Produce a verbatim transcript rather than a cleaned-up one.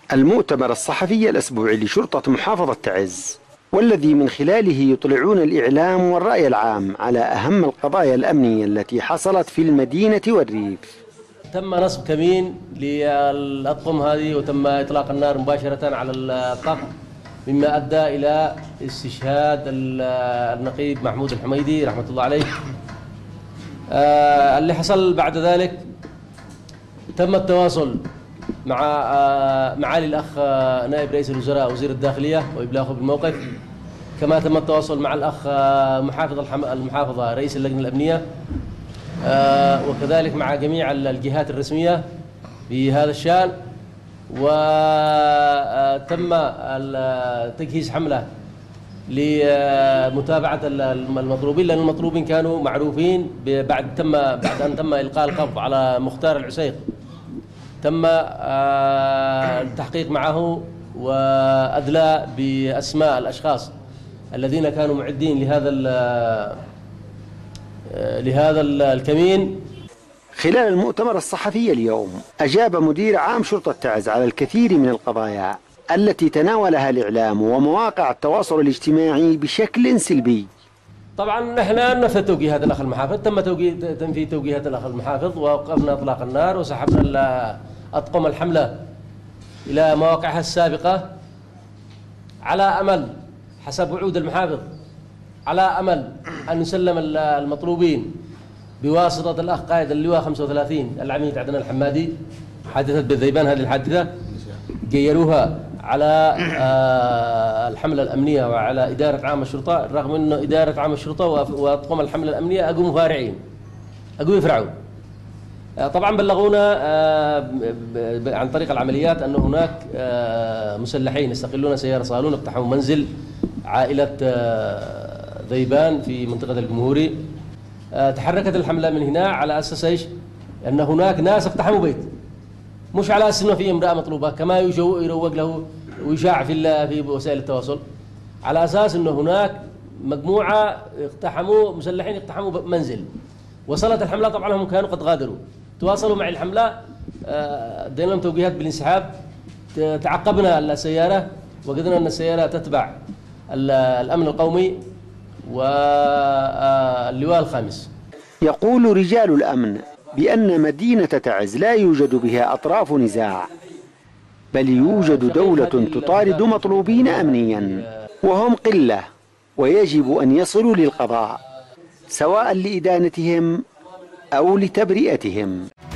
المؤتمر الصحفي الأسبوعي لشرطة محافظة تعز، والذي من خلاله يطلعون الإعلام والرأي العام على أهم القضايا الأمنية التي حصلت في المدينة والريف. تم نصب كمين للأطقم هذه وتم إطلاق النار مباشرة على الطق، مما أدى إلى استشهاد النقيب محمود الحميدي رحمة الله عليه. آه اللي حصل بعد ذلك تم التواصل مع آه معالي الأخ آه نائب رئيس الوزراء وزير الداخلية وإبلاغه بالموقف، كما تم التواصل مع الأخ آه محافظ المحافظة رئيس اللجنة الأمنية، آه وكذلك مع جميع الجهات الرسمية بهذا الشأن. وتم تجهيز حملة لمتابعة المطلوبين، لأن المطلوبين كانوا معروفين بعد تم بعد أن تم إلقاء القبض على مختار العسيق. تم التحقيق معه وأدلى بأسماء الأشخاص الذين كانوا معدين لهذا لهذا الكمين. خلال المؤتمر الصحفي اليوم أجاب مدير عام شرطة تعز على الكثير من القضايا التي تناولها الإعلام ومواقع التواصل الاجتماعي بشكل سلبي. طبعا نحن نفذ توجيهات الأخ المحافظ، تم تنفيذ توجيهات الأخ المحافظ، ووقفنا إطلاق النار وسحبنا أطقم الحملة إلى مواقعها السابقة على أمل حسب وعود المحافظ، على أمل أن يسلم المطلوبين بواسطة الأخ قائد اللواء خمسة وثلاثين العميد عدنان الحمادي. حادثة بالذيبان هذه الحادثة جيروها على الحملة الأمنية وعلى إدارة عام الشرطة، رغم أن إدارة عام الشرطة وأطقم الحملة الأمنية أقوا مفارعين، أقوا يفرعون. طبعا بلغونا عن طريق العمليات أن هناك مسلحين يستقلون سيارة صالون اقتحموا منزل عائلة ذيبان في منطقة الجمهوري. تحركت الحملة من هنا على أساس إيش؟ أن هناك ناس اقتحموا بيت، مش على أساس أنه في امرأة مطلوبة كما يروج له ويشاع في في وسائل التواصل، على أساس أنه هناك مجموعة اقتحموا مسلحين اقتحموا منزل. وصلت الحملة، طبعا هم كانوا قد غادروا، تواصلوا مع الحملة، ادينا لهم توجيهات بالانسحاب. تعقبنا السيارة وجدنا أن السيارة تتبع الأمن القومي واللواء الخامس. يقول رجال الأمن بأن مدينة تعز لا يوجد بها أطراف نزاع، بل يوجد دولة تطارد مطلوبين أمنيا، وهم قلة ويجب أن يصلوا للقضاء سواء لإدانتهم أو لتبرئتهم.